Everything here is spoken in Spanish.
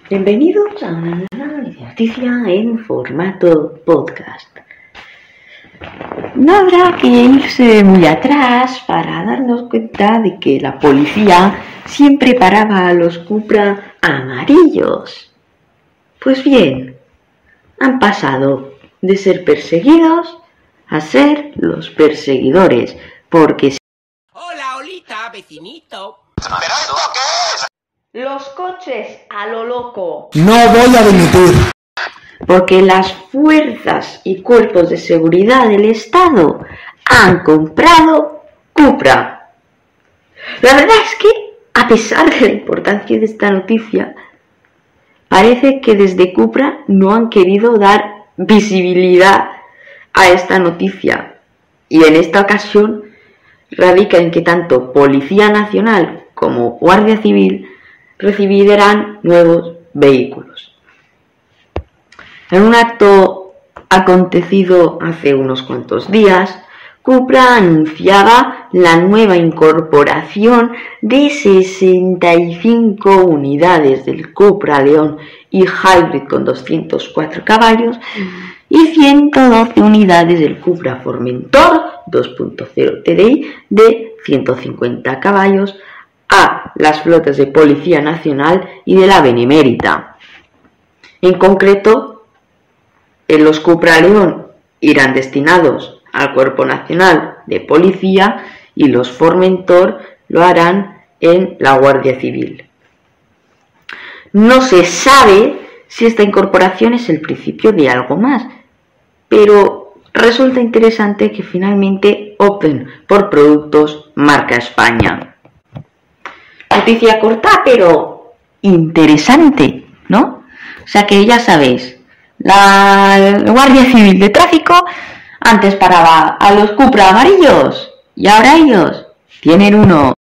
Bienvenidos a una nueva noticia en formato podcast. No habrá que irse muy atrás para darnos cuenta de que la policía siempre paraba a los Cupra amarillos. Pues bien, han pasado de ser perseguidos a ser los perseguidores, porque... Hola, Olita, vecinito. ¿Pero esto qué es? Los coches a lo loco. No voy a dimitir. Porque las fuerzas y cuerpos de seguridad del Estado han comprado Cupra. La verdad es que, a pesar de la importancia de esta noticia, parece que desde Cupra no han querido dar visibilidad a esta noticia. Y en esta ocasión radica en que tanto Policía Nacional como Guardia Civil recibirán nuevos vehículos. En un acto acontecido hace unos cuantos días, Cupra anunciaba la nueva incorporación de 65 unidades del Cupra León y Hybrid con 204 caballos y 112 unidades del Cupra Formentor 2.0 TDI de 150 caballos a las flotas de Policía Nacional y de la Benemérita. En concreto, los Cupra León irán destinados al Cuerpo Nacional de Policía y los Formentor lo harán en la Guardia Civil. No se sabe si esta incorporación es el principio de algo más, pero resulta interesante que finalmente opten por productos marca España. Noticia corta, pero interesante, ¿no? O sea que ya sabéis, la Guardia Civil de Tráfico antes paraba a los Cupra amarillos y ahora ellos tienen uno.